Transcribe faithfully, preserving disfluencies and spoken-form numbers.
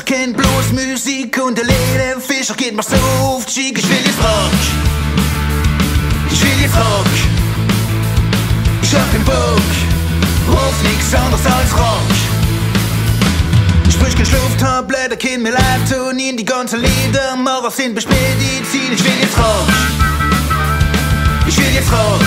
Rest kennt bloß Musik und der leere Fischer geht mir so auf die Schick. Ich will jetzt Rock, ich will jetzt Rock. Ich hab den Bock auf nix anderes als Rock. Ich sprich kein Schlaftablette, kenn mir leid tun in die ganzen Lieder. Maurer sind Medizin. Ich will jetzt Rock, ich will jetzt Rock.